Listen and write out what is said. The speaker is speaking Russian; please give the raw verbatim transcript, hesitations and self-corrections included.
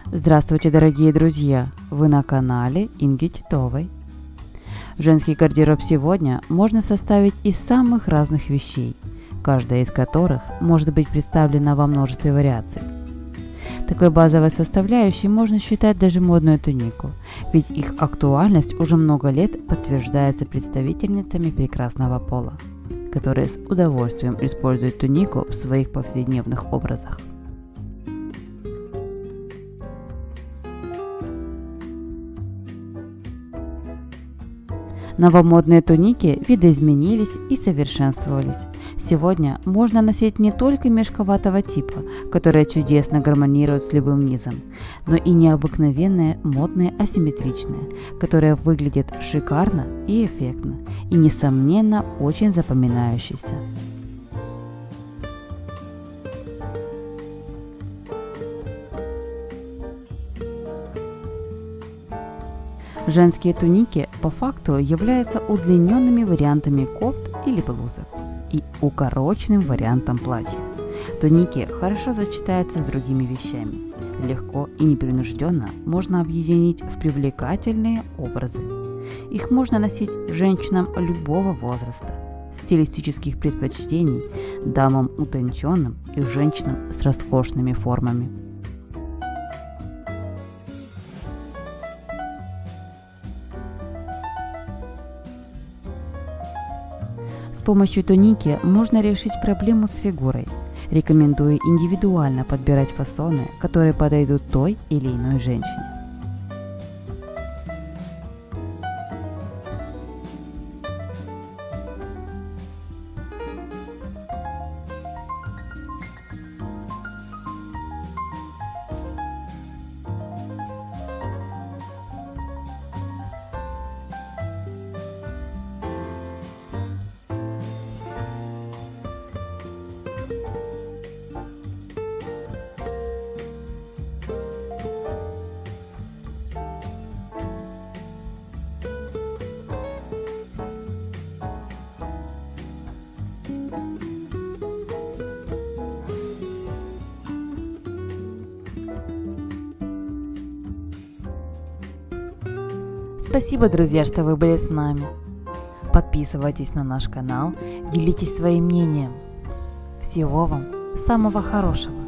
Здравствуйте, дорогие друзья! Вы на канале Инги Титовой. Женский гардероб сегодня можно составить из самых разных вещей, каждая из которых может быть представлена во множестве вариаций. Такой базовой составляющей можно считать даже модную тунику, ведь их актуальность уже много лет подтверждается представительницами прекрасного пола, которые с удовольствием используют тунику в своих повседневных образах. Новомодные туники видоизменились и совершенствовались. Сегодня можно носить не только мешковатого типа, которые чудесно гармонируют с любым низом, но и необыкновенные модные асимметричные, которые выглядят шикарно и эффектно, и несомненно очень запоминающиеся. Женские туники по факту являются удлиненными вариантами кофт или блузок и укороченным вариантом платья. Туники хорошо сочетаются с другими вещами. Легко и непринужденно можно объединить в привлекательные образы. Их можно носить женщинам любого возраста, стилистических предпочтений, дамам утонченным и женщинам с роскошными формами. С помощью туники можно решить проблему с фигурой. Рекомендую индивидуально подбирать фасоны, которые подойдут той или иной женщине. Спасибо, друзья, что вы были с нами. Подписывайтесь на наш канал, делитесь своим мнением. Всего вам самого хорошего!